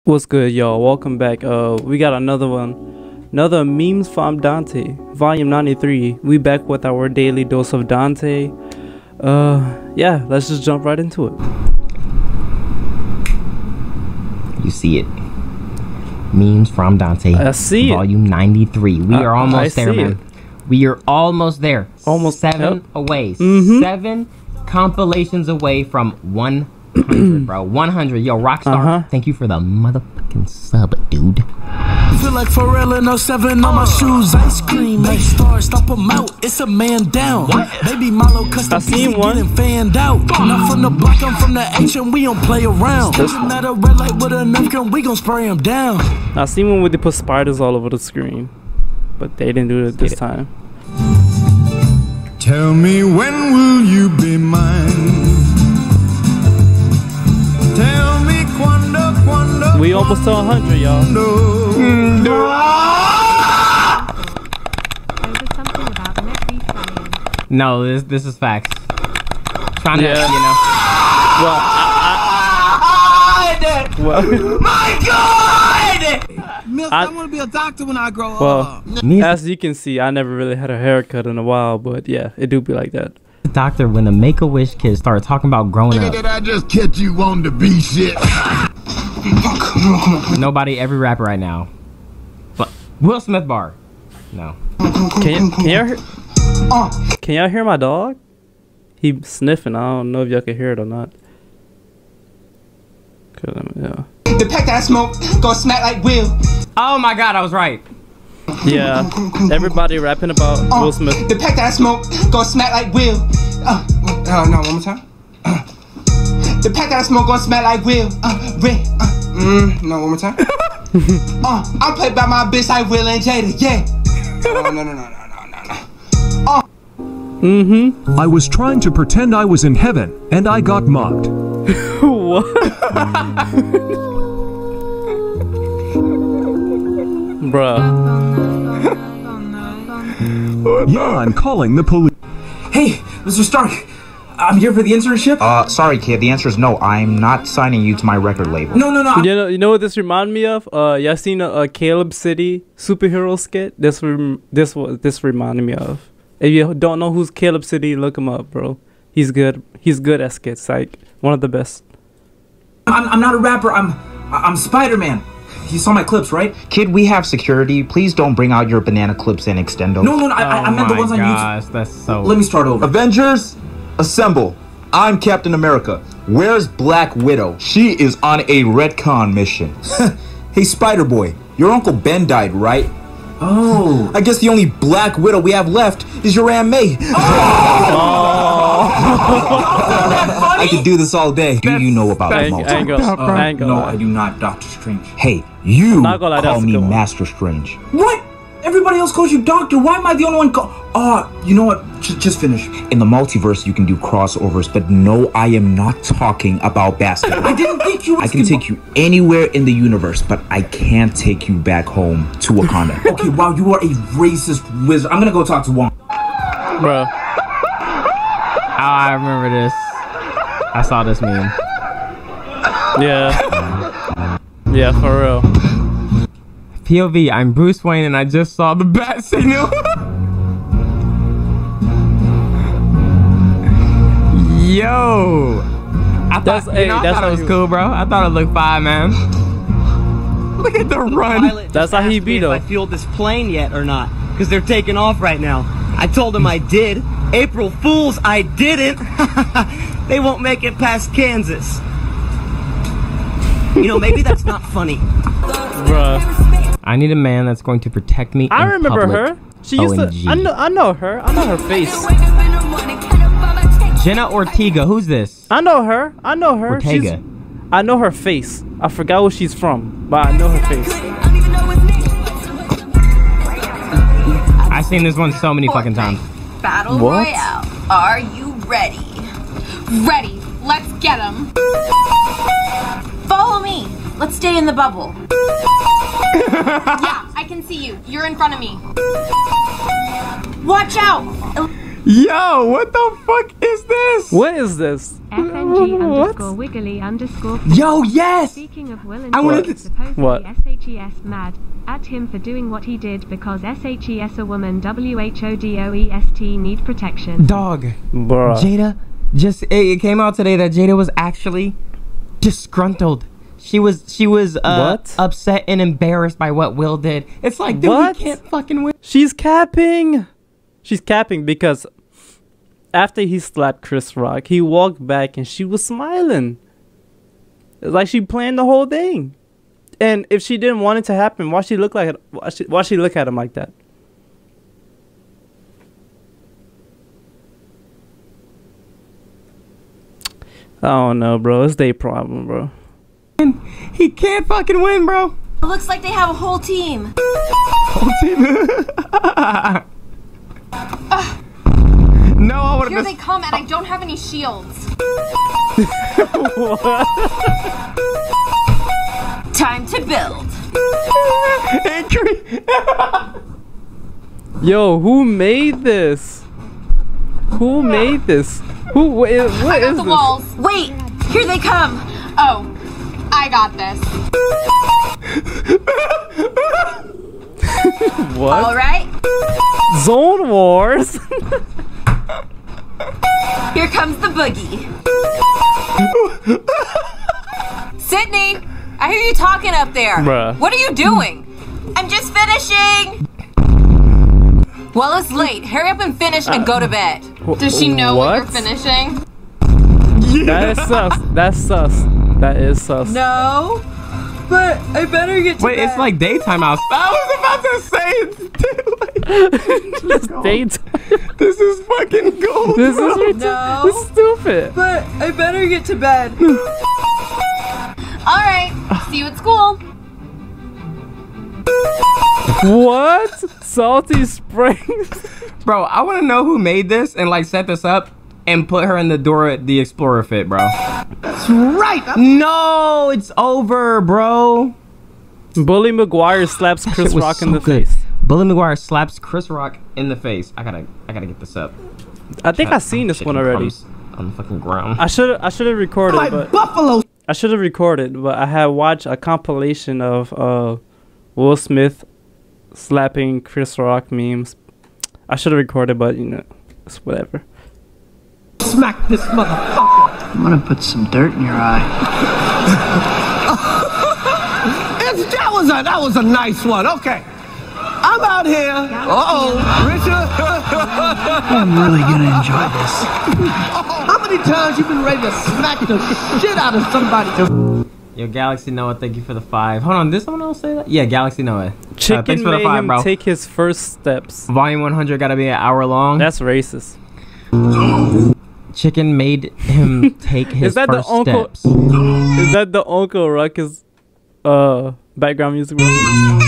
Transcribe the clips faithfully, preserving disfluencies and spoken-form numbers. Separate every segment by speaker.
Speaker 1: What's good, y'all? Welcome back. Uh, we got another one, another memes from Dante, volume ninety-three. We back with our daily dose of Dante. Uh, yeah, let's just jump right into it.
Speaker 2: You see it. Memes from Dante.
Speaker 1: I see
Speaker 2: volume
Speaker 1: it.
Speaker 2: ninety-three. We
Speaker 1: I,
Speaker 2: are almost
Speaker 1: I
Speaker 2: there,
Speaker 1: see
Speaker 2: man.
Speaker 1: It.
Speaker 2: We are almost there.
Speaker 1: Almost
Speaker 2: seven
Speaker 1: yep.
Speaker 2: away.
Speaker 1: Mm-hmm.
Speaker 2: Seven compilations away from one hundred, bro. one hundred. Yo, Rockstar,
Speaker 1: uh-huh.
Speaker 2: thank you for the motherfucking sub, dude.
Speaker 3: Feel like Pharrell in oh seven on my shoes. Ice cream, make stars, stop them out. It's a man down. What? Baby Milo custom P C getting fanned out. Not from the block, I'm from the H and we don't play around. Isn't that a red light with a nerf gun? We gon' spray him down.
Speaker 1: I seen one where they put spiders all over the screen, but they didn't do it this time.
Speaker 4: Tell me, when will you be mine? Tell me quando, quando,
Speaker 1: we almost to one hundred, y'all.
Speaker 5: Mm, no. Something about net
Speaker 2: no, this this is facts. Trying
Speaker 1: yeah.
Speaker 2: to, you know.
Speaker 1: Well, I, I, well,
Speaker 3: my God! Milk, I,
Speaker 1: I,
Speaker 3: I want to be a doctor when I grow
Speaker 1: well,
Speaker 3: up.
Speaker 1: As you can see, I never really had a haircut in a while, but yeah, it do be like that.
Speaker 2: Doctor, when the Make-A-Wish kids started talking about growing up.
Speaker 4: Did I just catch you on the B shit?
Speaker 2: Nobody, every rapper right now. But Will Smith bar. No.
Speaker 1: Can you, can y'all hear? Can y'all hear my dog? He sniffing. I don't know if y'all can hear it or not. Cause I'm, yeah.
Speaker 6: The pack that smoke go smack like Will.
Speaker 2: Oh my God, I was right.
Speaker 1: Yeah, everybody rapping about uh, Will Smith.
Speaker 6: The pack that smoke go smack like Will. Uh, uh, no, one more time. Uh, the pack that smoke go smack like Will. Uh, Red. Uh, mm, no, one more time. uh, I'm played by my bitch like Will and Jada. Yeah. Oh, no, no, no, no, no, no, no. Uh.
Speaker 1: Mm-hmm.
Speaker 7: I was trying to pretend I was in heaven, and I got mocked.
Speaker 1: What? Bruh.
Speaker 7: Yeah, I'm calling the police.
Speaker 8: Hey, Mister Stark, I'm here for the internship.
Speaker 9: Uh, sorry, kid. The answer is no. I'm not signing you to my record label.
Speaker 8: No, no, no.
Speaker 1: You know, you know what this reminded me of? Uh, y'all seen a, a Caleb City superhero skit? This rem this what this reminded me of. If you don't know who's Caleb City, look him up, bro. He's good. He's good at skits. Like one of the best.
Speaker 8: I'm I'm not a rapper. I'm I'm Spider-Man. You saw my clips, right?
Speaker 9: Kid, we have security. Please don't bring out your banana clips and extendos.
Speaker 8: No, no, no. I, oh I meant the ones on
Speaker 2: gosh,
Speaker 8: YouTube.
Speaker 2: That's so.
Speaker 8: Let me start over.
Speaker 10: Avengers, assemble. I'm Captain America. Where's Black Widow? She is on a retcon mission. Hey, Spider-Boy, your Uncle Ben died, right?
Speaker 8: Oh.
Speaker 10: I guess the only Black Widow we have left is your Aunt May.
Speaker 8: Oh.
Speaker 10: I could do this all day.
Speaker 9: Do you know about
Speaker 1: I,
Speaker 9: multiverse?
Speaker 1: I ain't gonna,
Speaker 8: uh,
Speaker 1: I ain't gonna
Speaker 8: no,
Speaker 1: lie.
Speaker 8: I do not, Doctor Strange.
Speaker 9: Hey, you
Speaker 1: Not gonna lie,
Speaker 9: call
Speaker 1: that's a
Speaker 9: me
Speaker 1: good one.
Speaker 9: Master Strange.
Speaker 8: What? Everybody else calls you Doctor. Why am I the only one call? Oh, you know what? Just, just finish.
Speaker 9: In the multiverse, you can do crossovers, but no, I am not talking about basketball.
Speaker 8: I didn't think you.
Speaker 9: I can take you anywhere in the universe, but I can't take you back home to Wakanda.
Speaker 8: Okay, wow, you are a racist wizard. I'm gonna go talk to Wong.
Speaker 1: Bro.
Speaker 2: Oh, I remember this. I saw this meme.
Speaker 1: Yeah. Yeah, for real.
Speaker 2: P O V, I'm Bruce Wayne and I just saw the bat signal. Yo. I
Speaker 1: That's,
Speaker 2: thought,
Speaker 1: hey,
Speaker 2: you know, I
Speaker 1: that's
Speaker 2: thought it was
Speaker 1: he,
Speaker 2: cool, bro. I thought it looked fine, man. Look at the run.
Speaker 1: That's how he beat
Speaker 11: If I
Speaker 1: him.
Speaker 11: fueled this plane yet or not, because they're taking off right now. I told him I did. April Fools, I didn't. They won't make it past Kansas. You know, maybe that's not funny.
Speaker 1: Bruh.
Speaker 2: I need a man that's going to protect me.
Speaker 1: I
Speaker 2: in
Speaker 1: remember
Speaker 2: public.
Speaker 1: her. She used
Speaker 2: O M G.
Speaker 1: to. I know. I know her. I know her face.
Speaker 2: Jenna Ortega, who's this?
Speaker 1: I know her. I know her.
Speaker 2: Ortega.
Speaker 1: She's, I know her face. I forgot where she's from, but I know her face.
Speaker 2: I've seen this one so many fucking times.
Speaker 5: Battle
Speaker 1: What?
Speaker 5: Royale. Are you ready? Ready. Let's get them. Follow me. Let's stay in the bubble. Yeah, I can see you. You're in front of me. Watch out.
Speaker 2: Yo, what the fuck is this?
Speaker 1: What is this?
Speaker 12: F N G underscore wiggly underscore.
Speaker 2: Yo, yes!
Speaker 12: Speaking of Will and
Speaker 2: I wanted
Speaker 12: Jake,
Speaker 2: to-
Speaker 12: supposedly
Speaker 1: What?
Speaker 12: S H E S mad at him for doing what he did because S H E S a woman W H O D O E S T need protection.
Speaker 2: Dog.
Speaker 1: Bruh.
Speaker 2: Jada just it, it came out today that Jada was actually disgruntled. She was she was uh,
Speaker 1: What?
Speaker 2: upset and embarrassed by what Will did. It's like, dude,
Speaker 1: What?
Speaker 2: we can't fucking win.
Speaker 1: She's capping. She's capping because after he slapped Chris Rock, he walked back and she was smiling. It's like she planned the whole thing. And if she didn't want it to happen, why she look like it? Why she, why she look at him like that? I don't know, bro. It's their problem, bro.
Speaker 2: He can't fucking win, bro.
Speaker 5: It looks like they have a whole team.
Speaker 2: Whole team. No, I would
Speaker 5: Here
Speaker 2: have
Speaker 5: they come, and I don't have any shields. Time to build.
Speaker 1: Yo, who made this? Who made this? Who? What is, what
Speaker 5: I got
Speaker 1: is
Speaker 5: the
Speaker 1: this?
Speaker 5: walls. Wait, here they come. Oh, I got this.
Speaker 1: What?
Speaker 5: All right.
Speaker 1: Zone Wars.
Speaker 5: Here comes the boogie. Sydney, I hear you talking up there.
Speaker 1: Bruh.
Speaker 5: What are you doing? I'm just finishing. Well, it's late. Hurry up and finish and go to bed. Does she know what,
Speaker 1: what?
Speaker 5: you're finishing?
Speaker 1: That is sus. That's sus. That is sus.
Speaker 5: No. But I better get to
Speaker 2: Wait,
Speaker 5: bed.
Speaker 2: it's like daytime out. I was about to say it.
Speaker 1: This daytime.
Speaker 2: This is fucking gold.
Speaker 1: This
Speaker 2: bro.
Speaker 1: is ridiculous.
Speaker 5: No.
Speaker 1: This is stupid.
Speaker 5: But I better get to bed. All right. See you at school.
Speaker 1: What? Salty Springs?
Speaker 2: Bro, I want to know who made this and like set this up and put her in the Dora the Explorer fit, bro.
Speaker 8: That's right.
Speaker 2: No, it's over, bro.
Speaker 1: Bully McGuire slaps Chris
Speaker 2: was
Speaker 1: Rock in
Speaker 2: so
Speaker 1: the
Speaker 2: good.
Speaker 1: face.
Speaker 2: Bully McGuire slaps Chris Rock in the face. I gotta, I gotta get this up.
Speaker 1: I think I seen this one already.
Speaker 2: On the fucking ground.
Speaker 1: I should I should have recorded,
Speaker 8: My
Speaker 1: but
Speaker 8: buffalo.
Speaker 1: I should have recorded, but I had watched a compilation of uh, Will Smith slapping Chris Rock memes. I should have recorded, but you know, it's whatever.
Speaker 8: Smack this motherfucker. I'm gonna put some dirt in your eye. It's, that was a that was a nice one. Okay. I'm out here. Uh-oh. Richard. I'm really gonna enjoy this. How many times you been ready to smack the shit out of somebody?
Speaker 2: Yo, Galaxy Noah, thank you for the five. Hold on, did someone else say that? Yeah, Galaxy Noah. Uh,
Speaker 1: Chicken
Speaker 2: thanks for the
Speaker 1: made
Speaker 2: five,
Speaker 1: him
Speaker 2: bro.
Speaker 1: take his first steps.
Speaker 2: Volume one hundred gotta be an hour long.
Speaker 1: That's racist.
Speaker 2: Chicken made him take his
Speaker 1: Is that
Speaker 2: first
Speaker 1: the Uncle?
Speaker 2: steps.
Speaker 1: Is that the Uncle Ruckus uh background music? Bro?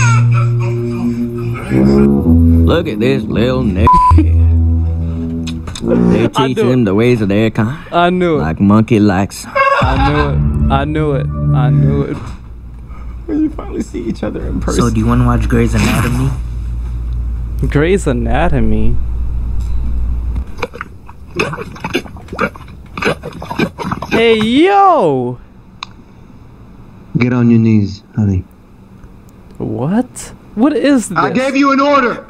Speaker 11: Look at this little nigga. They teach
Speaker 1: knew
Speaker 11: him the ways of their kind.
Speaker 1: I knew it.
Speaker 11: Like monkey likes.
Speaker 1: I knew it. I knew it. I knew it.
Speaker 2: When you finally see each other in person.
Speaker 8: So, do you want to watch Grey's Anatomy?
Speaker 1: Grey's Anatomy. Hey yo!
Speaker 13: Get on your knees, honey.
Speaker 1: What? What is this?
Speaker 4: I gave you an order.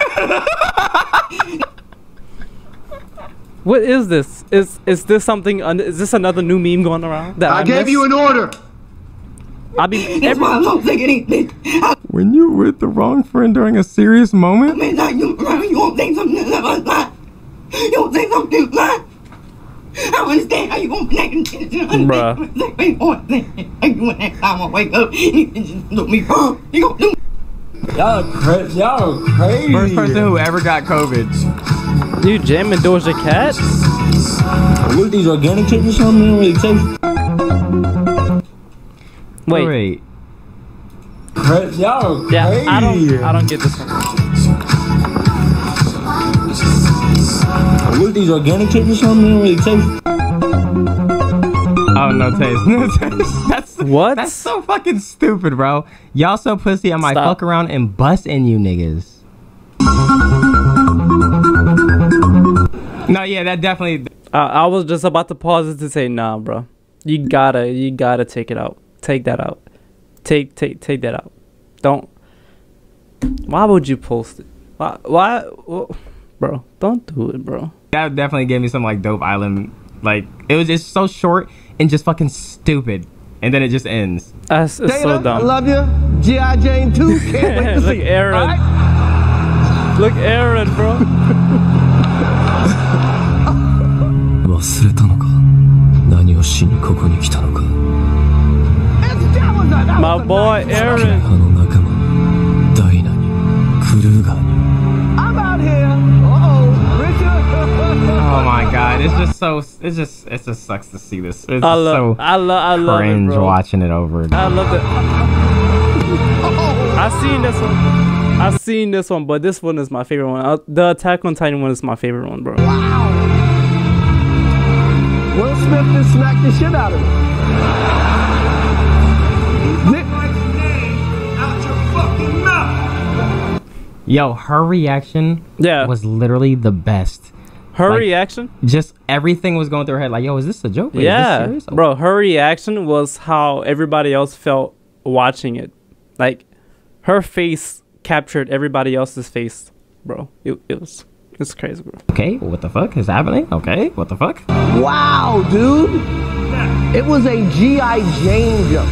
Speaker 1: What is this? Is is this something? un- Is this another new meme going around? That
Speaker 4: I
Speaker 1: I
Speaker 4: gave
Speaker 1: missed?
Speaker 4: you an order.
Speaker 1: I mean, every,
Speaker 2: When you're with the wrong friend during a serious moment?
Speaker 14: You won't say something like that. You won't say something like that. I don't understand how you gonna connect and
Speaker 1: Bruh.
Speaker 14: you next time I wake up, you can just look me wrong. You gonna do
Speaker 11: Y'all crazy. Y'all crazy.
Speaker 2: First person who ever got COVID.
Speaker 1: you jamming Doja Cat?
Speaker 11: What these organic chips or something? They don't really taste.
Speaker 1: Wait.
Speaker 2: Wait.
Speaker 11: Crazy. Y'all crazy.
Speaker 1: Yeah, I don't. I don't get this one.
Speaker 11: What these organic chips or something? They don't really taste.
Speaker 2: Oh, no taste. No taste. That's
Speaker 1: What?
Speaker 2: That's so fucking stupid, bro. Y'all so pussy, I might
Speaker 1: Stop.
Speaker 2: fuck around and bust in you niggas. No, yeah, that definitely.
Speaker 1: Uh, I was just about to pause it to say, nah, bro. You gotta, you gotta take it out. Take that out. Take, take, take that out. Don't. Why would you post it? Why? Why? Well, bro, don't do it, bro.
Speaker 2: That definitely gave me some like dope island. Like it was just so short and just fucking stupid, and then it just ends.
Speaker 1: That's it's
Speaker 8: Dana,
Speaker 1: so dumb.
Speaker 8: I love you. G I Jane two. Can't wait to
Speaker 1: Look,
Speaker 8: see.
Speaker 1: Aaron.
Speaker 8: All right?
Speaker 1: Look, Aaron, bro. My boy, Aaron.
Speaker 8: I'm out here. Uh-oh, Richard.
Speaker 2: Oh my god, it's just so. It's just. It just sucks to see this. It's
Speaker 1: I love.
Speaker 2: so
Speaker 1: I love. I love it,
Speaker 2: cringe
Speaker 1: bro.
Speaker 2: watching it over.
Speaker 1: I love it. I seen this one. I seen this one, but this one is my favorite one. Uh, the Attack on Titan one is my favorite one, bro.
Speaker 8: Wow. Will Smith just smacked the shit out of him.
Speaker 2: Yo, her reaction
Speaker 1: yeah.
Speaker 2: was literally the best.
Speaker 1: Her
Speaker 2: like,
Speaker 1: reaction?
Speaker 2: Just everything was going through her head. Like, yo, is this a joke? Wait,
Speaker 1: yeah,
Speaker 2: is this serious?
Speaker 1: bro. Her reaction was how everybody else felt watching it. Like, her face captured everybody else's face, bro. It, it was, it's crazy, bro.
Speaker 2: Okay, what the fuck is happening? Okay, what the fuck?
Speaker 8: Wow, dude. It was a G I Jane joke.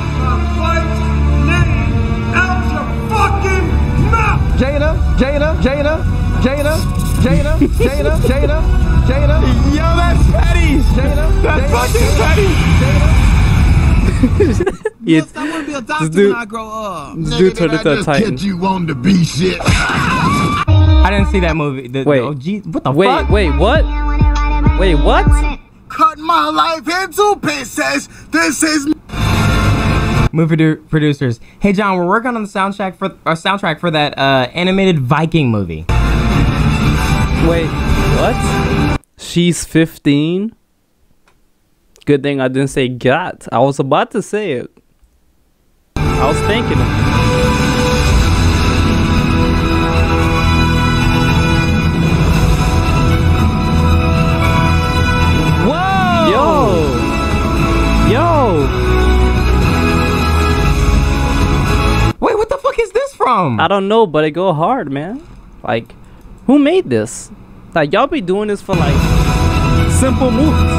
Speaker 8: Jada, Jada, Jada, Jada, Jada, Jada, Jada, Jada.
Speaker 6: Yo, that's petty.
Speaker 8: Jada,
Speaker 6: that's
Speaker 8: Jada,
Speaker 6: fucking petty.
Speaker 1: Yes,
Speaker 6: I want to be a doctor
Speaker 1: dude,
Speaker 6: when I grow up.
Speaker 1: This dude turned into a Titan.
Speaker 4: You on the B shit.
Speaker 2: I didn't see that movie. The,
Speaker 1: wait,
Speaker 2: the O G, what the
Speaker 1: wait,
Speaker 2: fuck?
Speaker 1: Wait, wait, what? Wait, what?
Speaker 6: Cut my life into pieces. This is.
Speaker 2: Movie produ producers. Hey John, we're working on the soundtrack for our soundtrack for that uh, animated Viking movie.
Speaker 1: Wait, what? She's fifteen. Good thing I didn't say got. I was about to say it. I was thinking it.
Speaker 2: Whoa!
Speaker 1: Yo! Yo!
Speaker 2: Wait, what the fuck is this from?
Speaker 1: I don't know, but it go hard, man. Like, who made this? Like, y'all be doing this for like simple movies.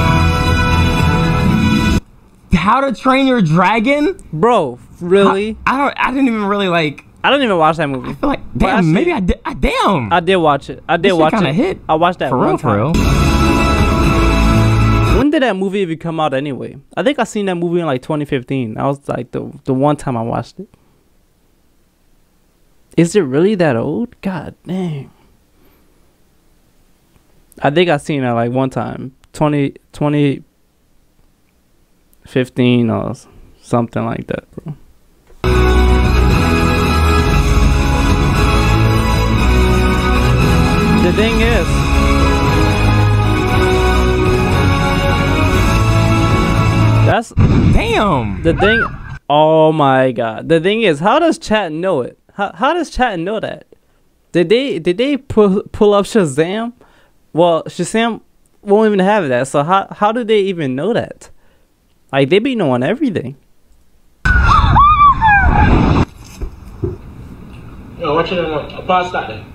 Speaker 2: How to Train Your Dragon,
Speaker 1: bro? Really?
Speaker 2: I, I don't. I didn't even really like.
Speaker 1: I don't even watch that movie.
Speaker 2: I feel like damn. Actually, maybe I did. I, damn.
Speaker 1: I did watch it. I did
Speaker 2: this
Speaker 1: watch
Speaker 2: shit
Speaker 1: it.
Speaker 2: Kind of hit.
Speaker 1: I watched that
Speaker 2: for
Speaker 1: one
Speaker 2: real.
Speaker 1: time.
Speaker 2: For real.
Speaker 1: When did that movie even come out anyway? I think I seen that movie in like twenty fifteen. That was like the the one time I watched it. Is it really that old? God dang. I think I seen it like one time. twenty, twenty fifteen or something like that, bro. The thing is, that's
Speaker 2: damn.
Speaker 1: The thing, oh my god. The thing is, how does chat know it? How how does chat know that? Did they did they pull pull up Shazam? Well, Shazam won't even have that. So how how do they even know that? Like, they be knowing everything.
Speaker 15: Yo, what you doing? Pause that then.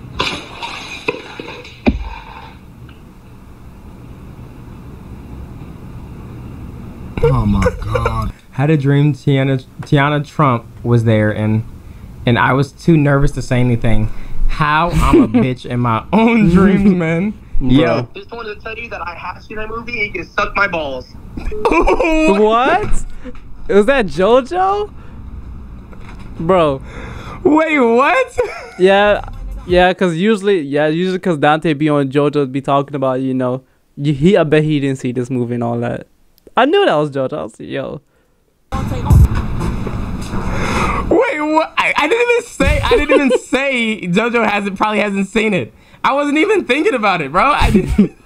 Speaker 6: Oh my god.
Speaker 2: Had a dream Tiana Tiana Trump was there and and I was too nervous to say anything. How I'm a bitch in my own dreams, man. Yo.
Speaker 16: Just wanted to tell you that I have seen that movie. You can suck my balls.
Speaker 1: What? Was that JoJo? Bro.
Speaker 2: Wait, what?
Speaker 1: Yeah, yeah, cause usually, yeah, usually cause Dante be on JoJo be talking about, you know, he. I bet he didn't see this movie and all that. I knew that was JoJo. I was like, yo.
Speaker 2: Wait, what? I, I didn't even say. I didn't even say JoJo hasn't probably hasn't seen it. I wasn't even thinking about it, bro. I didn't.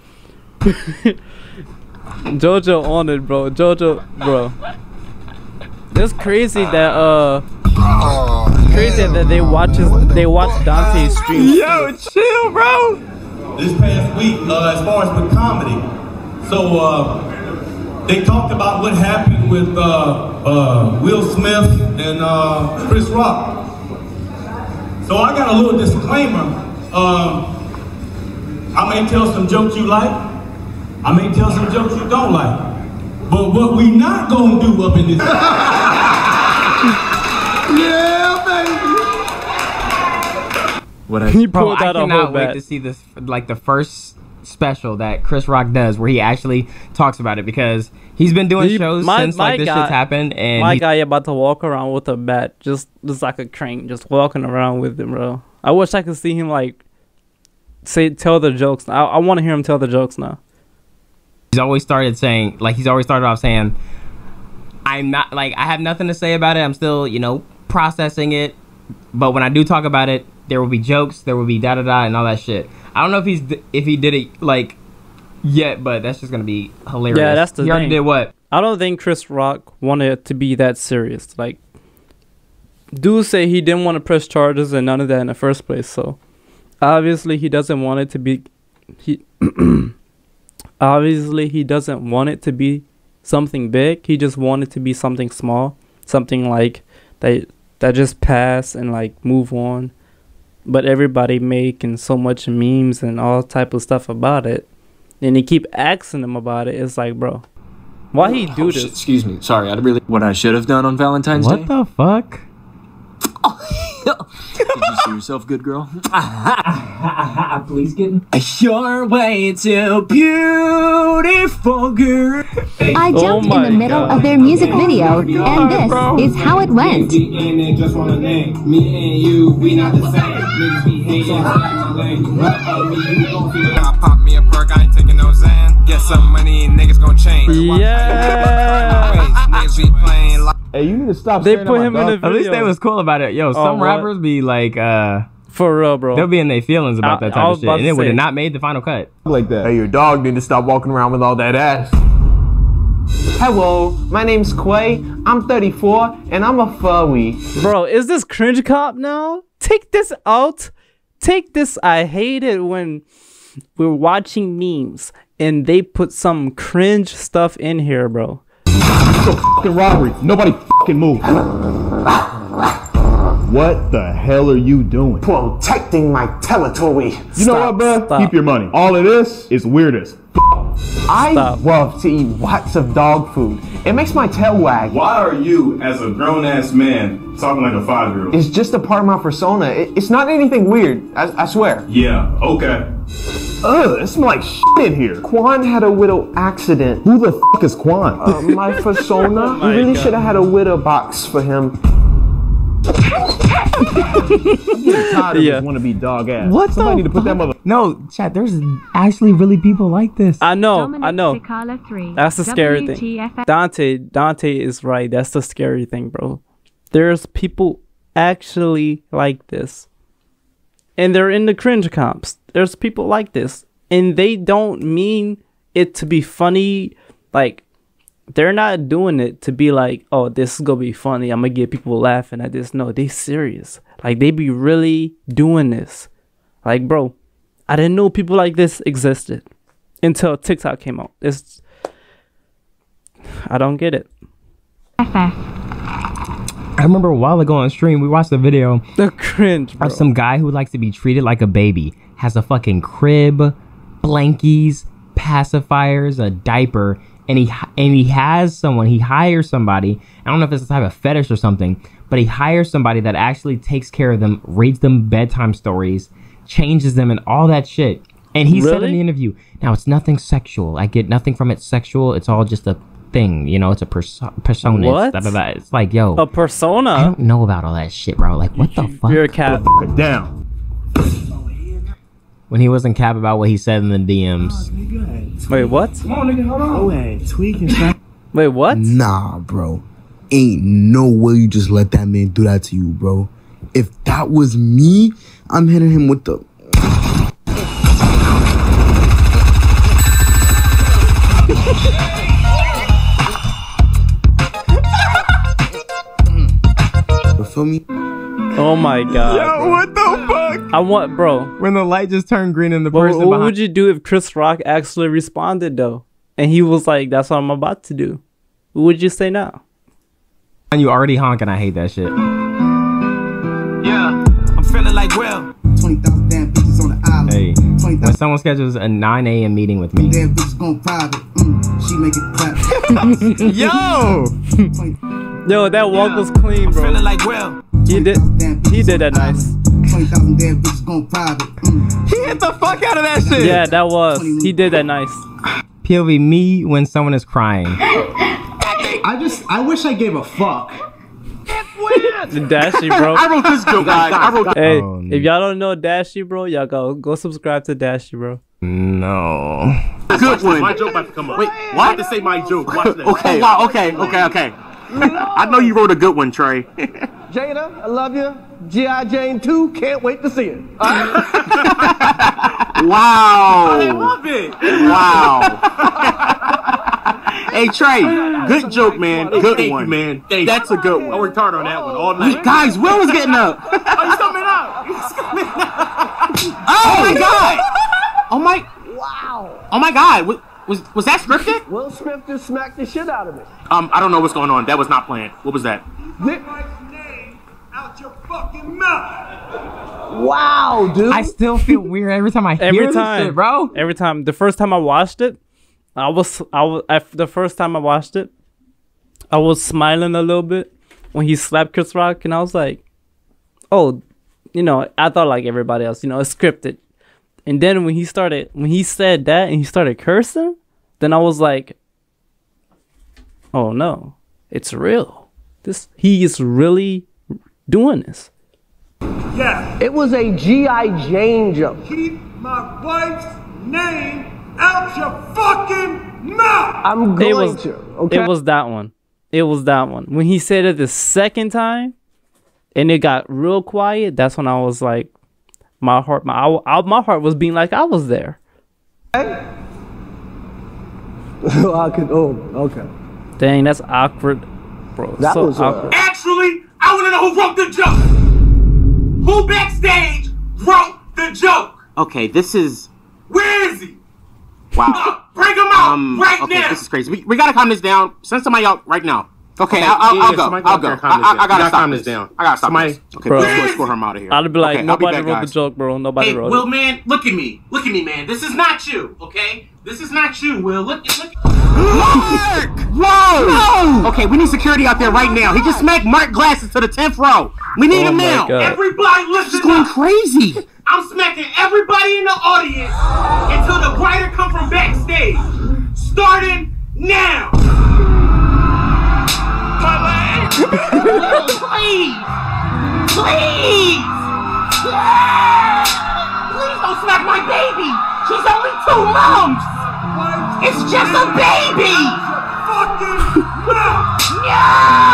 Speaker 1: JoJo on it, bro. JoJo, bro. It's crazy that uh,
Speaker 6: oh,
Speaker 1: crazy that they watch his, they watch Dante's stream.
Speaker 2: Yo, chill, bro.
Speaker 17: this past week uh, as far as with comedy. So uh, they talked about what happened with uh, uh, Will Smith and uh, Chris Rock. So I got a little disclaimer. Um, I may tell some jokes you like. I may tell some jokes you don't like. But what we not gonna do up in this...
Speaker 8: Yeah, baby.
Speaker 2: What I,
Speaker 1: He
Speaker 2: bro,
Speaker 1: pulled
Speaker 2: I
Speaker 1: out a
Speaker 2: cannot
Speaker 1: whole
Speaker 2: wait
Speaker 1: bat.
Speaker 2: to see this, like the first special that Chris Rock does, where he actually talks about it, because he's been doing
Speaker 1: He-
Speaker 2: shows
Speaker 1: my-
Speaker 2: since
Speaker 1: my
Speaker 2: like this
Speaker 1: guy-
Speaker 2: shit's happened, and
Speaker 1: My
Speaker 2: he-
Speaker 1: guy about to walk around with a bat, just just like a crane, just walking around with him, bro. I wish I could see him like say tell the jokes. I I want to hear him tell the jokes now.
Speaker 2: he's always started saying, like he's always started off saying, I'm not, like, I have nothing to say about it. I'm still, you know, processing it. But when I do talk about it, there will be jokes, there will be da da da and all that shit. I don't know if he's if he did it like yet, but that's just gonna be hilarious.
Speaker 1: Yeah, that's the
Speaker 2: he
Speaker 1: thing.
Speaker 2: already did what?
Speaker 1: I don't think Chris Rock wanted it to be that serious. Like, dude say he didn't want to press charges and none of that in the first place. So obviously he doesn't want it to be. He obviously he doesn't want it to be something big. He just wanted it to be something small, something like that that just pass and like move on. But everybody making so much memes and all type of stuff about it, and he keep asking him about it. It's like, bro, why he do
Speaker 18: Oh,
Speaker 1: this?
Speaker 18: shit, excuse me. Sorry, I really. What I should have done on Valentine's
Speaker 2: What
Speaker 18: Day?
Speaker 2: the fuck?
Speaker 18: Did you see yourself, good girl?
Speaker 9: Please get You're way too beautiful, girl.
Speaker 19: I jumped in the middle of their music video, and this is how it went.
Speaker 6: Just wanna name me and you, we not the same. Niggas be hating, I pop me a perk, I ain't taking no Zan. Get some money, niggas gon' change.
Speaker 1: Yeah.
Speaker 6: Niggas be playing like.
Speaker 10: Hey, you need to stop.
Speaker 1: They
Speaker 10: staring
Speaker 1: put
Speaker 10: at my
Speaker 1: him in
Speaker 10: dog.
Speaker 1: the video.
Speaker 2: At least they was cool about it. Yo, some
Speaker 1: what?
Speaker 2: rappers be like, uh,
Speaker 1: For real, bro.
Speaker 2: they'll be in their feelings about
Speaker 1: I-
Speaker 2: that
Speaker 1: I
Speaker 2: type
Speaker 1: was
Speaker 2: of shit,
Speaker 1: about
Speaker 2: and
Speaker 1: to
Speaker 2: it would
Speaker 1: say.
Speaker 2: have not made the final cut.
Speaker 10: Like that. Hey, your dog need to stop walking around with all that ass.
Speaker 8: Hello, my name's Quay. I'm thirty-four, and I'm a furry.
Speaker 1: Bro, is this cringe cop now? Take this out. Take this. I hate it when we're watching memes and they put some cringe stuff in here, bro.
Speaker 10: It's a fucking robbery. Nobody fucking move. What the hell are you doing?
Speaker 8: Protecting my territory.
Speaker 10: You know what, bro?
Speaker 1: Stop.
Speaker 10: Keep your money. All of this is weird as f.
Speaker 8: I
Speaker 1: Stop.
Speaker 8: love to eat lots of dog food. It makes my tail wag.
Speaker 17: Why are you, as a grown-ass man, talking like a five-year-old?
Speaker 8: It's just a part of my persona. It, it's not anything weird. I, I swear.
Speaker 17: Yeah, okay.
Speaker 10: Ugh, it smells like shit in here.
Speaker 8: Quan had a widow accident.
Speaker 10: Who the f is Quan?
Speaker 8: Uh, my persona.
Speaker 1: Oh my
Speaker 8: we really
Speaker 1: God.
Speaker 8: should have had a widow box for him.
Speaker 10: I'm getting tired of
Speaker 1: Yeah.
Speaker 10: this wanna be dog ass.
Speaker 2: What
Speaker 10: Somebody
Speaker 2: the
Speaker 10: need to put that mother.
Speaker 2: No, chat, there's actually really people like this.
Speaker 1: I know,
Speaker 12: Dominic
Speaker 1: I know.
Speaker 12: Cicala three.
Speaker 1: That's the scary
Speaker 12: W
Speaker 1: thing.
Speaker 12: T F.
Speaker 1: Dante, Dante is right. That's the scary thing, bro. There's people actually like this. And they're in the cringe comps. There's people like this. And they don't mean it to be funny. Like, they're not doing it to be like, oh, this is gonna be funny. I'm gonna get people laughing at this. No, they serious. Like, they be really doing this. Like, bro, I didn't know people like this existed until TikTok came out. It's, I don't get it.
Speaker 12: F F.
Speaker 2: I remember a while ago on stream, we watched a video
Speaker 1: The cringe, bro.
Speaker 2: of some guy who likes to be treated like a baby. Has a fucking crib, blankies, pacifiers, a diaper, and he and he has someone, he hires somebody, I don't know if it's a type of fetish or something, but he hires somebody that actually takes care of them, reads them bedtime stories, changes them and all that shit. And he said in
Speaker 1: Really?
Speaker 2: the interview, now it's nothing sexual. I get nothing from it sexual. It's all just a thing, you know, it's a perso- persona.
Speaker 1: What?
Speaker 2: It's, da, da, da. It's like, yo,
Speaker 1: A persona?
Speaker 2: I don't know about all that shit, bro. Like, what the fuck?
Speaker 1: You're a cat.
Speaker 10: Fuck it down.
Speaker 2: When he wasn't cap about what he said in the D Ms.
Speaker 1: Wait, what?
Speaker 17: Come on, nigga, hold on.
Speaker 8: Go ahead, tweaking, son.
Speaker 1: Wait, what?
Speaker 20: Nah, bro. Ain't no way you just let that man do that to you, bro. If that was me, I'm hitting him with the... You feel me?
Speaker 1: Oh my god.
Speaker 2: Yo,
Speaker 1: bro.
Speaker 2: what the fuck?
Speaker 1: I want, bro.
Speaker 2: When the light just turned green and the
Speaker 1: What,
Speaker 2: person
Speaker 1: what
Speaker 2: behind.
Speaker 1: would you do if Chris Rock actually responded though, and he was like, "That's what I'm about to do"? What would you say now?
Speaker 2: And you already honking. I hate that shit.
Speaker 8: Yeah, I'm feeling like Will. twenty thousand damn bitches on the island.
Speaker 2: Hey, when someone schedules a nine A M meeting with me.
Speaker 8: Damn bitches going private. Mm, she make it clap.
Speaker 2: Yo!
Speaker 1: Yo, that walk was clean, bro.
Speaker 8: I'm feeling like Will.
Speaker 1: He did, he did that nice.
Speaker 8: twenty thousand damn bitches going private. Mm.
Speaker 2: He hit the fuck out of that shit.
Speaker 1: Yeah, that was. He did that nice.
Speaker 2: P O V me when someone is crying.
Speaker 21: I just, I wish I gave a fuck.
Speaker 1: The Dashy, bro.
Speaker 21: I wrote this joke, guys. I wrote.
Speaker 1: Hey,
Speaker 2: Oh, no.
Speaker 1: if y'all don't know Dashy, bro, y'all go go subscribe to Dashy, bro.
Speaker 2: No.
Speaker 21: Good one.
Speaker 15: My joke about to come up.
Speaker 21: Wait,
Speaker 15: I
Speaker 21: what?
Speaker 15: have to say my joke. Watch this.
Speaker 21: Okay. Oh, wow. Okay. Okay. Okay. I know you wrote a good one, Trey.
Speaker 8: Jada, I love you. G I Jane two, can't wait to see it.
Speaker 21: Wow.
Speaker 15: I love it.
Speaker 21: Wow. Hey Trey, good joke, man. Good
Speaker 15: Thank
Speaker 21: one,
Speaker 15: you, man. Thank
Speaker 21: That's
Speaker 15: you.
Speaker 21: a good one.
Speaker 15: I worked hard on that one all night.
Speaker 21: Guys, Will was getting up.
Speaker 15: Oh, he's coming out. He's coming out.
Speaker 21: Oh my god. Oh my.
Speaker 8: Wow.
Speaker 21: Oh my god. Was was, was that scripted?
Speaker 8: Will Smith just smacked the shit out of me.
Speaker 21: Um, I don't know what's going on. That was not planned. What was that?
Speaker 15: Out your fucking mouth.
Speaker 8: Wow, dude.
Speaker 2: I still feel weird every time I hear
Speaker 1: Every
Speaker 2: this
Speaker 1: time,
Speaker 2: shit, bro.
Speaker 1: Every time. The first time I watched it, I was I was I, the first time I watched it, I was smiling a little bit when he slapped Chris Rock, and I was like, "Oh, you know," I thought like everybody else, you know, it's scripted. And then when he started, when he said that and he started cursing, then I was like, "Oh no, it's real. This he is really doing this."
Speaker 15: Yeah.
Speaker 8: It was a G I Jane joke.
Speaker 15: Keep my wife's name out your fucking mouth.
Speaker 8: I'm
Speaker 1: It
Speaker 8: going
Speaker 1: was,
Speaker 8: to. Okay.
Speaker 1: it was that one. It was that one. When he said it the second time, and it got real quiet, that's when I was like, my heart, my I, I, my heart was being like I was there.
Speaker 8: I could. Oh, okay.
Speaker 1: Dang, that's awkward, bro.
Speaker 8: That
Speaker 1: so
Speaker 8: was, uh,
Speaker 1: awkward.
Speaker 15: Actually, I want to know who wrote the joke. Who backstage wrote the joke?
Speaker 21: Okay, this is.
Speaker 15: Where is he?
Speaker 21: Wow.
Speaker 15: Uh, bring him out
Speaker 21: Um,
Speaker 15: right
Speaker 21: okay,
Speaker 15: now.
Speaker 21: this is crazy. We, we gotta calm this down. Send somebody out right now. Okay,
Speaker 15: Okay,
Speaker 21: I'll, I'll,
Speaker 15: yeah,
Speaker 21: I'll
Speaker 15: yeah,
Speaker 21: go.
Speaker 15: somebody
Speaker 21: I'll
Speaker 15: go
Speaker 21: go.
Speaker 15: out
Speaker 21: I,
Speaker 15: there, calm this
Speaker 21: I,
Speaker 15: down.
Speaker 21: I gotta
Speaker 15: You gotta
Speaker 21: stop
Speaker 15: calm
Speaker 21: this.
Speaker 15: this down.
Speaker 21: I gotta stop
Speaker 15: Somebody-
Speaker 21: this. Okay,
Speaker 1: Bro.
Speaker 21: let's go escort him out of here.
Speaker 1: I'd be like,
Speaker 21: Okay, I'll be
Speaker 1: nobody
Speaker 21: back,
Speaker 1: wrote
Speaker 21: guys.
Speaker 1: the joke, bro. Nobody
Speaker 15: Hey,
Speaker 1: wrote
Speaker 15: Will,
Speaker 1: it.
Speaker 15: man, look at me. Look at me, man. This is not you, okay? This is not you, Will. Look, look.
Speaker 21: Mark! Whoa! No! Okay, we need security out there right now. He just smacked Mark glasses to the tenth row. We need
Speaker 1: Oh
Speaker 21: him
Speaker 1: my
Speaker 21: now.
Speaker 1: God.
Speaker 15: Everybody listen
Speaker 21: He's going
Speaker 15: up.
Speaker 21: crazy.
Speaker 15: I'm smacking everybody in the audience until the writer come from backstage. Starting now. My leg. Please. Please. Please don't smack my baby. She's only two months. It's just a baby. Fucking mouth. No.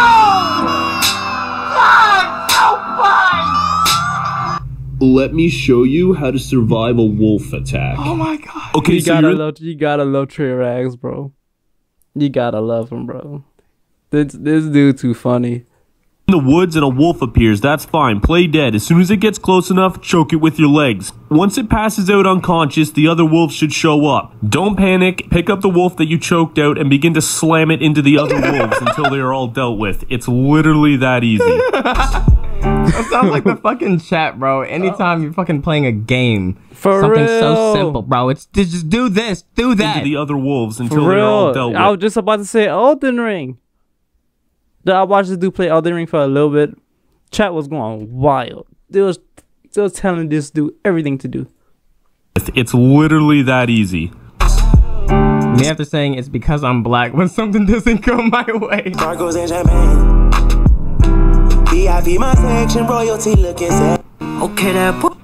Speaker 15: God, nobody.
Speaker 22: Let me show you how to survive a wolf attack.
Speaker 2: Oh my god.
Speaker 22: Okay,
Speaker 1: you
Speaker 22: so
Speaker 1: gotta
Speaker 22: you're
Speaker 1: love, you gotta love Trey Rags, bro. You gotta love him, bro. This this dude too funny.
Speaker 22: in the woods and a wolf appears. That's fine. Play dead. As soon as it gets close enough, choke it with your legs. Once it passes out unconscious, the other wolves should show up. Don't panic. Pick up the wolf that you choked out and begin to slam it into the other wolves until they are all dealt with. It's literally that easy.
Speaker 2: That sounds like the fucking chat, bro. Anytime you're fucking playing a game,
Speaker 1: For
Speaker 2: something
Speaker 1: real.
Speaker 2: so simple, bro. It's just do this, do that.
Speaker 22: Into the other wolves
Speaker 1: For
Speaker 22: until they're all
Speaker 1: real.
Speaker 22: dealt with.
Speaker 1: I was just about to say Elden Ring. I watched this dude play Elden Ring for a little bit. Chat was going wild. They was, they was telling this dude everything to do.
Speaker 22: It's literally that easy.
Speaker 2: Me after saying it's because I'm black when something doesn't go my way.
Speaker 23: Marcos and champagne. V I P my section, royalty looking set. Okay, that boy.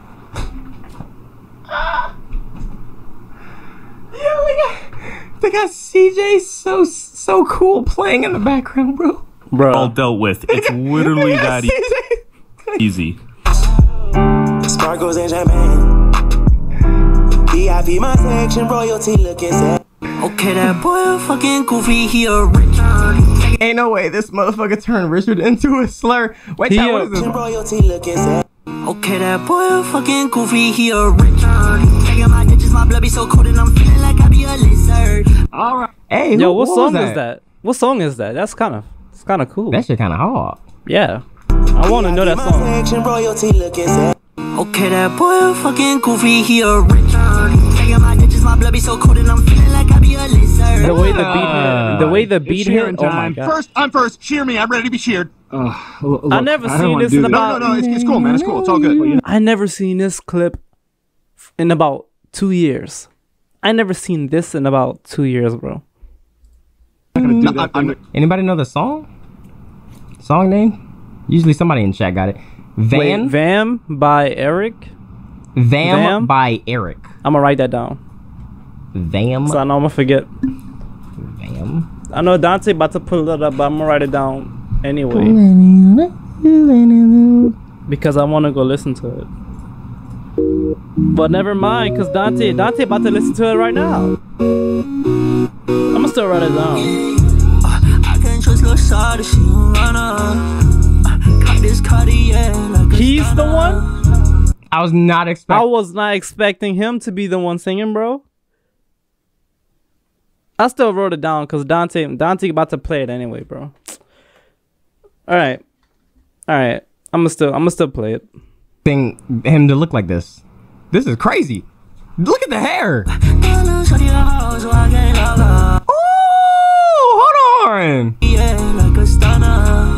Speaker 2: Yo, we got, they got C J so so cool playing in the background, bro.
Speaker 1: Bro,
Speaker 22: all dealt with. It's literally that e easy.
Speaker 23: Sparkles and champagne. V I P my section, royalty looking set. Okay, that boy fucking goofy, he a rich.
Speaker 2: Ain't no way this motherfucker turned Richard into a slur. Wait,
Speaker 1: He,
Speaker 2: what is this?
Speaker 23: Royalty looking sad. Okay, that boy fucking goofy, he a Richard. Taking my ditches, my blood be so cold and I'm feeling like I be a lizard.
Speaker 2: Alright. Hey,
Speaker 1: Yo,
Speaker 2: who,
Speaker 1: what,
Speaker 2: what
Speaker 1: song
Speaker 2: was
Speaker 1: is that? What song is that? That's kind of, it's kind of cool.
Speaker 2: That shit kind of hard.
Speaker 1: Yeah, I want to know that song.
Speaker 23: Section, royalty looking sad. Okay, that boy fucking goofy, he a Richard. Taking my ditches, my blood be so cold and I'm feeling like I be a lizard.
Speaker 1: The way the beat hit, the way the beat hit, oh my god.
Speaker 21: First, I'm first. Cheer me. I'm ready to be cheered.
Speaker 1: Uh, look, I never I seen this in about.
Speaker 21: No, no, no. It's, it's cool, man. It's cool. It's all good. Well, you know.
Speaker 1: I never seen this clip in about two years. I never seen this in about two years, bro.
Speaker 21: No, I'm, I'm,
Speaker 2: Anybody know the song? Song name? Usually somebody in chat got it. Van.
Speaker 1: Wait, Vam by Eric.
Speaker 2: Vam,
Speaker 1: Vam
Speaker 2: by Eric.
Speaker 1: I'm gonna write that down.
Speaker 2: Vam.
Speaker 1: So I know I'm gonna forget.
Speaker 2: Vam.
Speaker 1: I know Dante about to pull it up, but I'm gonna write it down anyway. Because I wanna go listen to it. But never mind, cause Dante, Dante about to listen to it right now. I'ma still write it down.
Speaker 23: I can't trust little shawty, she gon' run up. This Cartier like
Speaker 1: He's the one?
Speaker 2: I was not expecting.
Speaker 1: I was not expecting him to be the one singing, bro. I still wrote it down because Dante, Dante about to play it anyway, bro. All right, all right. I'm gonna still, I'm gonna still play it.
Speaker 2: Thing him to look like this. This is crazy. Look at the hair. Oh, hold on.
Speaker 23: Yeah, like a stunner.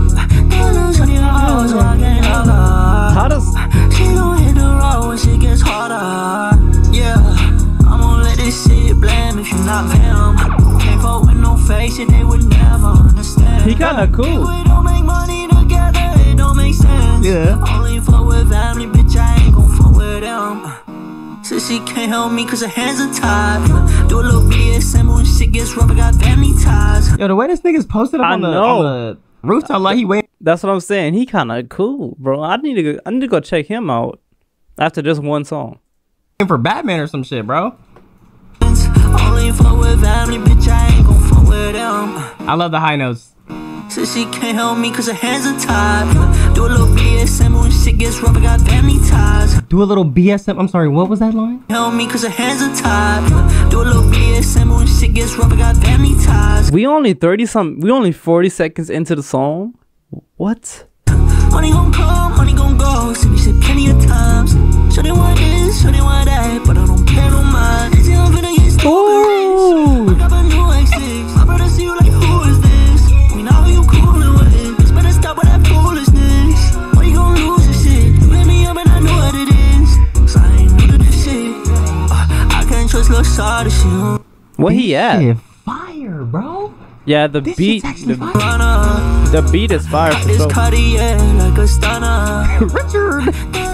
Speaker 1: How does
Speaker 23: she gon' hit the road when she gets harder? Yeah, I'm gonna let this shit blame if you not him. Can't vote with no face, and they would never understand.
Speaker 1: He kinda cool.
Speaker 23: We don't make money together, it don't make sense.
Speaker 2: Yeah.
Speaker 23: Only fuck with family, bitch, I ain't gon' fuck with them. So she can't help me cause her hands are tied. Do a little B S M when shit gets rough, I got family ties.
Speaker 2: Yo, the way this nigga's posted up
Speaker 1: I
Speaker 2: on the,
Speaker 1: know.
Speaker 2: on the rooftop like he waiting.
Speaker 1: That's what I'm saying. He kind of cool, bro. I need to go, I need to go check him out after just one song.
Speaker 2: For Batman or some shit, bro.
Speaker 23: Only fuck with family, bitch, I ain't gon' fuck with them.
Speaker 2: I love the high notes.
Speaker 23: So she can't help me cause her hands are tied. Do a little B S M when shit gets rough, I got family ties.
Speaker 2: Do a little B S M. I'm sorry, what was that line?
Speaker 23: Help me cause her hands are tied. Do a little B S M when shit gets rough, I got family ties.
Speaker 1: We only thirty some, we only forty seconds into the song. What?
Speaker 23: Money gon' come, money gon' go. See me say plenty of times. Sure they want this, sure they want that, but I don't care no mind. They say I'm finna get stupid. I got a new X six. My brother see you like, who is this? We know who you coolin' with. Bitch, better stop with that foolishness. Or you gon' lose your shit. You hit me up and I know what it is. So I ain't new to this shit. Uh, I can't trust little shawty, she don't.
Speaker 1: What he at?
Speaker 2: Shit, fire, bro.
Speaker 1: Yeah, the
Speaker 2: This
Speaker 1: beat,
Speaker 2: shit's
Speaker 1: the,
Speaker 2: actually
Speaker 1: the beat is fire for
Speaker 23: This
Speaker 1: sure.
Speaker 23: Cartier like a stunner.
Speaker 2: Richard.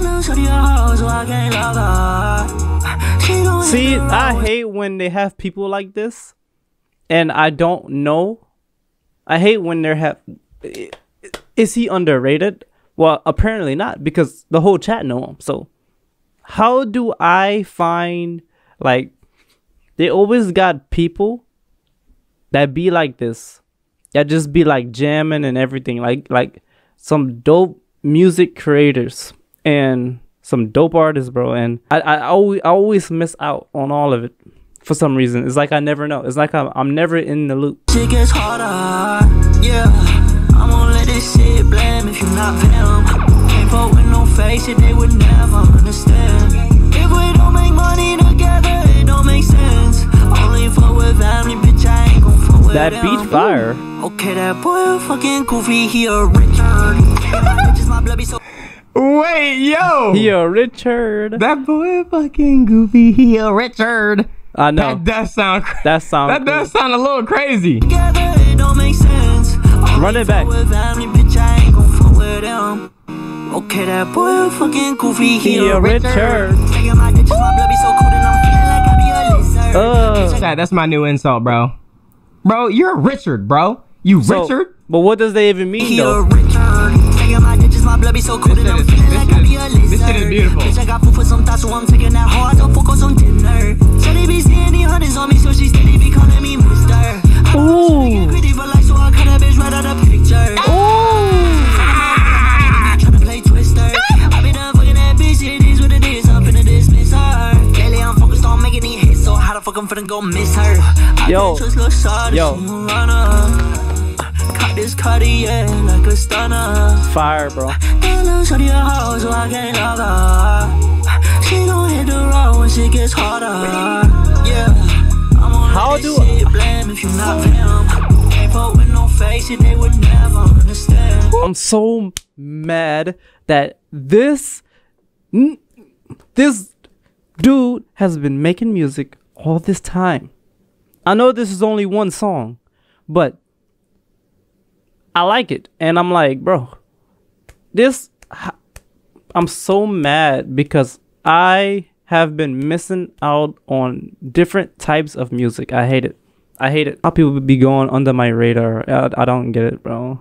Speaker 1: See, I hate when they have people like this, and I don't know. I hate when they have. Is he underrated? Well, apparently not, because the whole chat know him. So, how do I find, like, they always got people that be like this, that just be like jamming and everything, like like some dope music creators and some dope artists, bro. And I, I always I always miss out on all of it for some reason. It's like I never know. It's like I'm, I'm never in the loop.
Speaker 23: Shit gets harder, yeah. I'm gonna let this shit blame if you're not them. Can't vote with no face, and they would never understand. If we don't make money together, it don't make sense. Only fuck with family, bitch, I ain't gon' fuck with
Speaker 1: That
Speaker 23: them.
Speaker 1: beat fire.
Speaker 23: Okay, that boy fucking goofy, he a Richard. Bitches, my blood be so.
Speaker 2: Wait, yo.
Speaker 1: He a Richard.
Speaker 2: That boy fucking goofy. He a Richard.
Speaker 1: I know.
Speaker 2: That does sound crazy.
Speaker 1: That sound
Speaker 2: That
Speaker 1: cool.
Speaker 2: does sound a little crazy.
Speaker 23: Together, it don't make sense.
Speaker 1: Run it back.
Speaker 23: With family, bitch, I ain't gon' fuck with them. Okay, that boy fucking goofy, he,
Speaker 1: He
Speaker 23: a
Speaker 1: a
Speaker 23: Richard.
Speaker 1: Richard.
Speaker 23: Taking my ditches, my blood be so cold, and I'm feeling like I be a lizard.
Speaker 1: Uh,
Speaker 2: That, that's my new insult, bro. Bro, you're a Richard, bro. You
Speaker 1: so,
Speaker 2: Richard?
Speaker 1: But what does they even mean
Speaker 23: He a
Speaker 1: though?
Speaker 23: Richard. Taking my ditches, my blood be so cold, and I'm
Speaker 2: is-
Speaker 23: feeling
Speaker 2: this
Speaker 23: like
Speaker 2: shit
Speaker 23: I
Speaker 2: is-
Speaker 23: be a lizard.
Speaker 2: this shit is beautiful.
Speaker 23: Bitch, I got food for some thoughts, so I'm taking that hard. Don't focus on dinner. So they be seeing the hundreds on me, so she steady be calling me mister. I know she get greedy for life, so I cut a ain't gon' miss her.
Speaker 1: Yo, yo.
Speaker 23: Caught this Cartier like a stunner.
Speaker 1: Fire, bro.
Speaker 23: Shorty a hoe, so I can't love her. She gon' hit the road when shit gets harder. Yeah.
Speaker 1: How do
Speaker 23: I blame if you not him? Ain't put with no face, they would never understand.
Speaker 1: I'm so mad that this this dude has been making music all this time. I know this is only one song, but I like it. And I'm like, bro, this, I'm so mad because I have been missing out on different types of music. I hate it. I hate it. How people would be going under my radar. I, I don't get it, bro.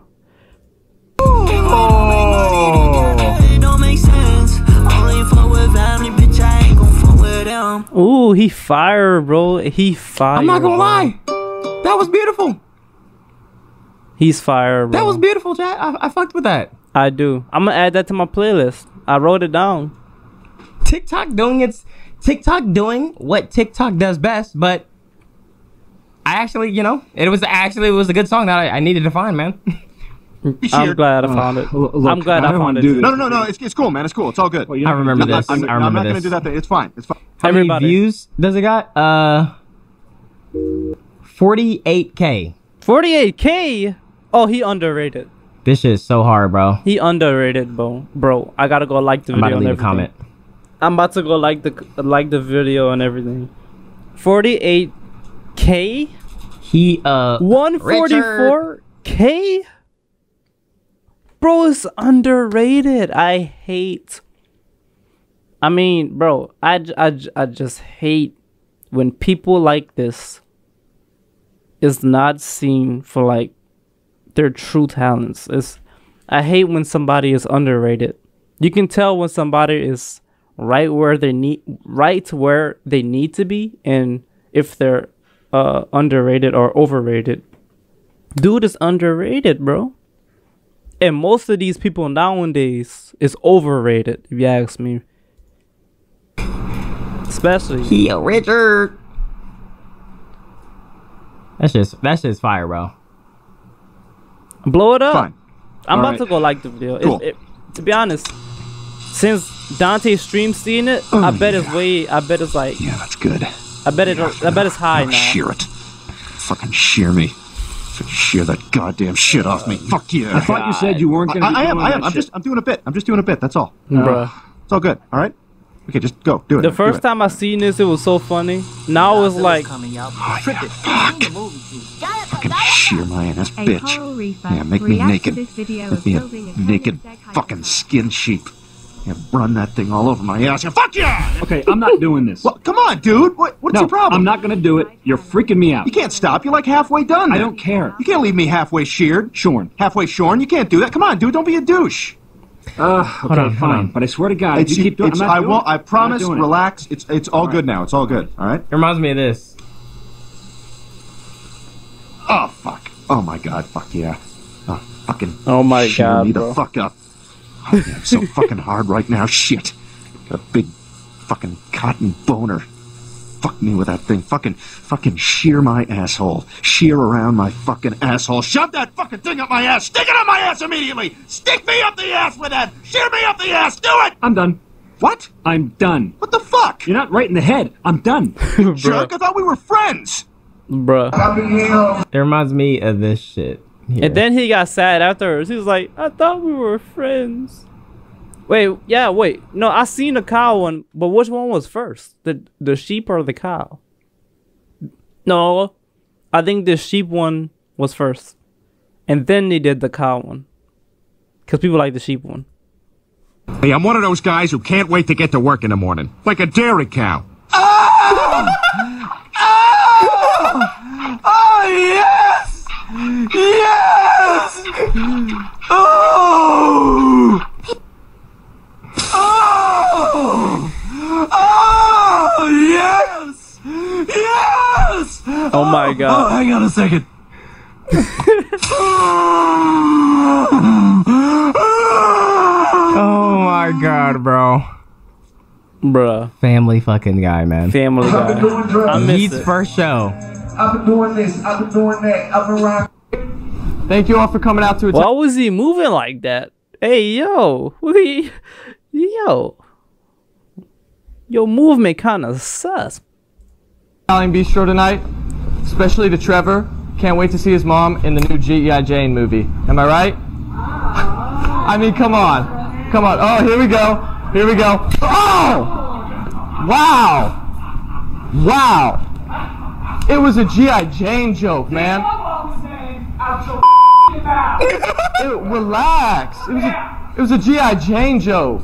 Speaker 1: Ooh, he fire, bro. He fire.
Speaker 2: I'm not gonna
Speaker 1: bro.
Speaker 2: lie. That was beautiful.
Speaker 1: He's fire, bro.
Speaker 2: That was beautiful, Jack. I, I fucked with that.
Speaker 1: I do. I'm gonna add that to my playlist. I wrote it down.
Speaker 2: TikTok doing its TikTok doing what TikTok does best, but I actually, you know, it was actually it was a good song that I, I needed to find, man.
Speaker 1: I'm glad I found it.
Speaker 10: Uh, look,
Speaker 1: I'm glad I, I found it.
Speaker 10: No, no, no, no. It's, it's cool, man. It's cool. It's all good.
Speaker 2: Well, I remember
Speaker 10: I'm
Speaker 2: this.
Speaker 10: Not, I'm,
Speaker 2: I remember
Speaker 10: I'm not
Speaker 2: this.
Speaker 10: gonna do that thing. It's fine. It's fine.
Speaker 2: How
Speaker 1: Everybody.
Speaker 2: many views does it got? Uh, forty-eight K.
Speaker 1: forty-eight K. Oh, he underrated.
Speaker 2: This shit is so hard, bro.
Speaker 1: He underrated, bro. Bro, I gotta go like the
Speaker 2: I'm
Speaker 1: video
Speaker 2: about to
Speaker 1: and
Speaker 2: leave a
Speaker 1: everything.
Speaker 2: comment.
Speaker 1: I'm about to go like the like the video and everything. forty-eight K.
Speaker 2: He uh.
Speaker 1: one forty-four K. Bro, it's underrated. I hate. I mean, bro, I, I, I just hate when people like this is not seen for like their true talents. It's, I hate when somebody is underrated. You can tell when somebody is right where they need, right where they need to be, and if they're uh, underrated or overrated. Dude is underrated, bro. And most of these people nowadays is overrated, if you ask me. Especially
Speaker 2: he a Richard. That's just that's just fire, bro.
Speaker 1: Blow it up.
Speaker 10: Fine.
Speaker 1: I'm
Speaker 10: All
Speaker 1: about
Speaker 10: right.
Speaker 1: to go like the video.
Speaker 10: Cool.
Speaker 1: It, it, to be honest, since Dante stream seeing it,
Speaker 10: Oh,
Speaker 1: I bet
Speaker 10: yeah.
Speaker 1: it's way. I bet it's like.
Speaker 10: Yeah, that's good.
Speaker 1: I bet it. I bet it's high
Speaker 10: Oh,
Speaker 1: now.
Speaker 10: shear it. Fucking shear me. Fucking shear that goddamn shit off me. Fuck yeah.
Speaker 18: I thought you said you weren't gonna
Speaker 10: I,
Speaker 18: be
Speaker 10: I am.
Speaker 18: doing
Speaker 10: I
Speaker 18: that
Speaker 10: am. I'm
Speaker 18: shit.
Speaker 10: just. I'm doing a bit. I'm just doing a bit. That's all.
Speaker 1: Bruh.
Speaker 10: It's all good. All right. Okay, just go. Do it.
Speaker 1: The
Speaker 10: man.
Speaker 1: first
Speaker 10: Do it.
Speaker 1: time I seen this, it was so funny. Now it's like.
Speaker 10: Oh, yeah, fuck. Fucking shear my ass,
Speaker 12: A
Speaker 10: bitch.
Speaker 12: coral reefer
Speaker 10: Yeah, make me
Speaker 12: reacts
Speaker 10: naked.
Speaker 12: to this video
Speaker 10: Make
Speaker 12: of
Speaker 10: me a
Speaker 12: building a
Speaker 10: naked
Speaker 12: Kenyan egg
Speaker 10: fucking skin sheep. Yeah, run that thing all over my ass. Yeah, fuck yeah!
Speaker 18: Okay, I'm not doing this.
Speaker 10: Well, come on, dude. What, what's
Speaker 18: no,
Speaker 10: your problem?
Speaker 18: I'm not gonna do it. You're freaking me out.
Speaker 10: You can't stop. You're like halfway done.
Speaker 18: I
Speaker 10: then.
Speaker 18: don't care.
Speaker 10: You can't leave me halfway sheared.
Speaker 18: Shorn.
Speaker 10: Halfway shorn. You can't do that. Come on, dude. Don't be a douche.
Speaker 18: Uh, okay,
Speaker 2: Hold on, hold
Speaker 18: fine.
Speaker 2: on.
Speaker 18: But I swear to God,
Speaker 10: It's,
Speaker 18: if you keep doing
Speaker 10: it's,
Speaker 18: I'm not
Speaker 10: I
Speaker 18: doing
Speaker 10: won't.
Speaker 18: it.
Speaker 10: I promise.
Speaker 18: I'm not doing it.
Speaker 10: Relax. It's it's all good now. It's all good. All right.
Speaker 2: It reminds me of this.
Speaker 10: Oh fuck. Oh my god. Fuck yeah. Oh fucking.
Speaker 1: Oh my
Speaker 10: shear
Speaker 1: God,
Speaker 10: me
Speaker 1: bro.
Speaker 10: the fuck up. Oh, yeah, I'm so fucking hard right now. Shit. Got a big fucking cotton boner. Fuck me with that thing. Fucking, fucking shear my asshole. Shear around my fucking asshole. Shove that fucking thing up my ass. Stick it up my ass immediately. Stick me up the ass with that. Shear me up the ass. Do it.
Speaker 18: I'm done.
Speaker 10: What?
Speaker 18: I'm done.
Speaker 10: What the fuck?
Speaker 18: You're not right in the head. I'm done.
Speaker 10: Jerk. I thought we were friends.
Speaker 1: Bruh.
Speaker 2: It reminds me of this shit. here.
Speaker 1: And then he got sad afterwards. He was like, I thought we were friends. Wait, yeah, wait. No, I seen the cow one, but which one was first? The the sheep or the cow? No, I think the sheep one was first. And then they did the cow one. Because people like the sheep one.
Speaker 10: Hey, I'm one of those guys who can't wait to get to work in the morning. Like a dairy cow.
Speaker 8: Oh! Oh! Oh, yes! Yes! Oh! Oh! Oh! Yes! Yes!
Speaker 1: Oh my god.
Speaker 8: Oh, hang on a second.
Speaker 2: Oh my god, bro.
Speaker 1: Bruh.
Speaker 2: Family fucking guy, man.
Speaker 1: Family
Speaker 3: I've been doing
Speaker 1: guy.
Speaker 3: drugs.
Speaker 1: I miss
Speaker 2: He's
Speaker 1: it.
Speaker 2: first show.
Speaker 3: I've been doing this. I've been doing that. I've been around.
Speaker 11: Thank you all for coming out to a
Speaker 1: Why was he moving like that? Hey, yo. We, yo. Your movement kind of sus.
Speaker 11: Italian Bistro tonight, especially to Trevor. Can't wait to see his mom in the new G I. Jane movie. Am I right? I mean, come on. Come on. Oh, here we go. Here we go. Oh! Wow! Wow! It was a G I. Jane joke, man. It, relax. It was a, it was a G I. Jane joke.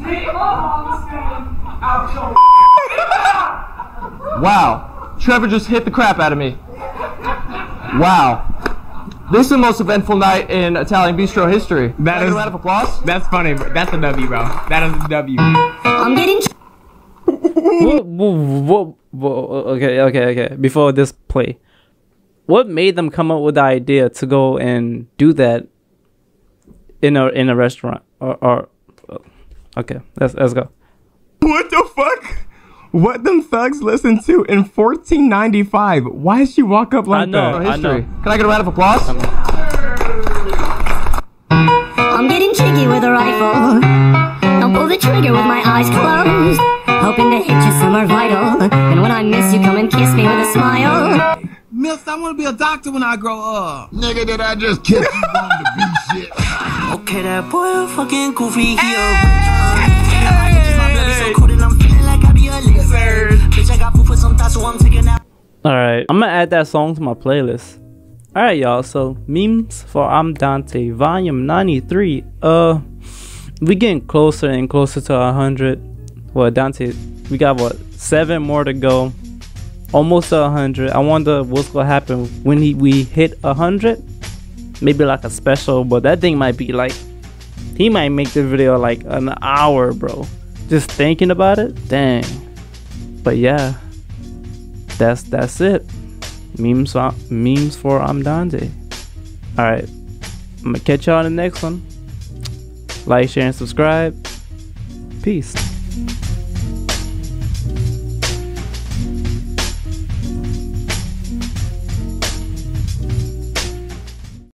Speaker 11: Wow. Trevor just hit the crap out of me. Wow. This is the most eventful night in Italian Bistro history.
Speaker 2: That is a round of applause. That's funny, bro. That's a W, bro. That is a W.
Speaker 14: I'm getting.
Speaker 1: whoa, whoa, whoa, whoa, okay, okay, okay. Before this play, what made them come up with the idea to go and do that in a in a restaurant? Or, or okay, let's let's go.
Speaker 2: What the fuck? What them thugs listened to in fourteen ninety-five? Why did she walk up like
Speaker 1: I know,
Speaker 2: that?
Speaker 1: I know.
Speaker 11: Can I get a round of applause?
Speaker 14: I'm getting cheeky with a rifle. I'll pull the trigger with my eyes closed, hoping to hit you somewhere vital. And when I miss you, come and kiss me with a smile.
Speaker 8: Mills, I want to be a doctor when I grow up.
Speaker 4: Nigga, did I just kiss you on the beat shit?
Speaker 23: Okay, that boy fucking goofy, he a so cold and I'm feeling like I be a lizard. Bitch, I got food for some thoughts, so I'm taking out.
Speaker 1: Alright, I'm gonna add that song to my playlist. Alright, y'all, so memes for imdontai, volume ninety-three. Uh, we getting closer and closer to one hundred. Well, Dante, we got what, seven more to go. Almost to one hundred. I wonder what's gonna happen when he, we hit one hundred. Maybe like a special, but that thing might be like, he might make the video like an hour, bro. Just thinking about it, dang. But yeah, that's that's it. Memes, memes for imdontai. All right, I'm gonna catch y'all in the next one. Like, share, and subscribe. Peace.